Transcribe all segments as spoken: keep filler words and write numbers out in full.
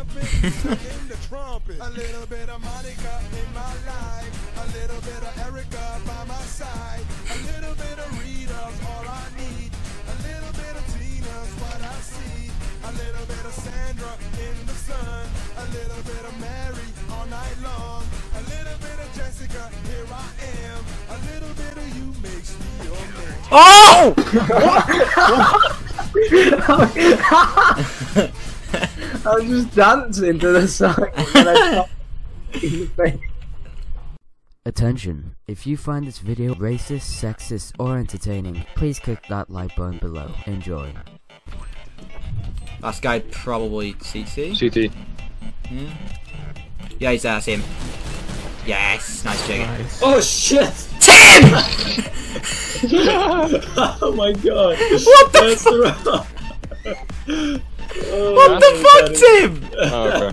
in the trumpet. A little bit of Monica in my life. A little bit of Erica by my side. A little bit of Rita's all I need. A little bit of Tina's what I see. A little bit of Sandra in the sun. A little bit of Mary all night long. A little bit of Jessica, here I am. A little bit of you makes me your man. Oh! I was just dancing to the song and I in the face. Attention, if you find this video racist, sexist, or entertaining, please click that like button below. Enjoy. Last guy probably C T. C T. Hmm? Yeah, he's there, I see him. Yes, nice chicken. Nice. Oh shit! Tim! Oh my god! What the That's fuck? Oh, what the fuck, Tim?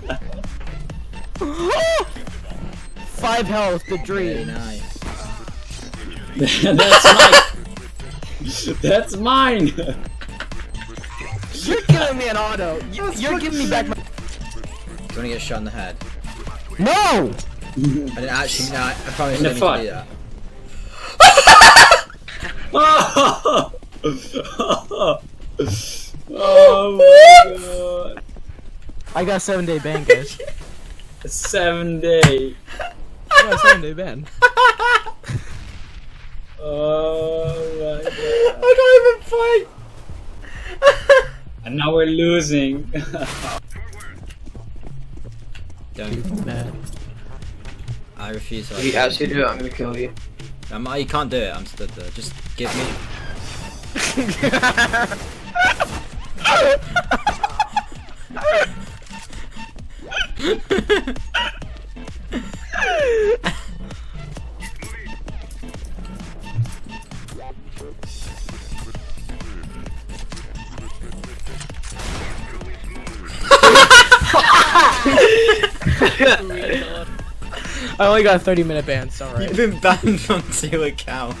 Oh, okay. Five health, the Very dream. nice. That's mine! That's mine! You're giving me an auto. You, you're giving me back my. Do you wanna get shot in the head? No! I didn't actually, no, I promise In I the didn't fuck. do that. Oh! Oh my god! I got a seven day ban, guys. Seven day. I got a seven day ban. Oh my god! I can't even fight. And now we're losing. Don't. Man. I refuse to. If you actually do it, I'm gonna kill you. I'm, you can't do it. I'm stood there. Just give me. I only got a thirty minute ban, it's alright. You've been banned from two accounts.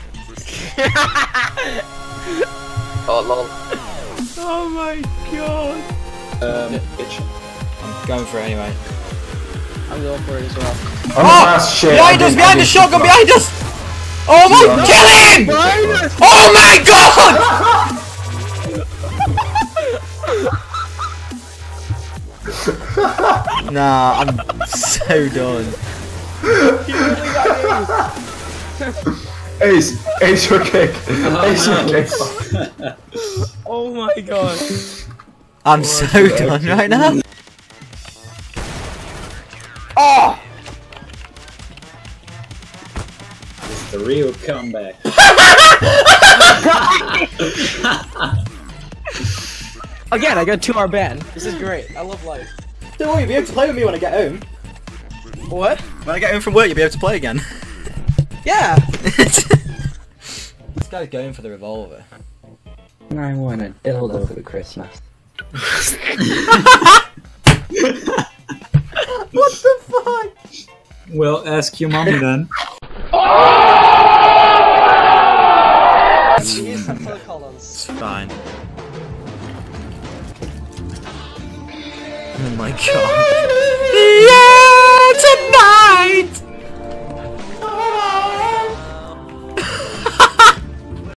Oh lol. Oh my god. Um, bitch. I'm going for it anyway. I'm going for it as well. Oh! shit. Behind us! Behind us! Shotgun behind us! Oh my! Kill him! Oh my god! Nah, I'm so done. Ace, Ace your kick. Ace your kick. Oh my god. I'm so done right now. Oh! It's the real comeback. Again, I got a two hour ban. This is great. I love life. Don't worry, you'll be able to play with me when I get home. What? When I get home from work, you'll be able to play again. Yeah! This guy's going for the revolver. I want a dildo for Christmas. What the fuck? Well, ask your mommy then. It's fine. Oh my god. Yeah, tonight!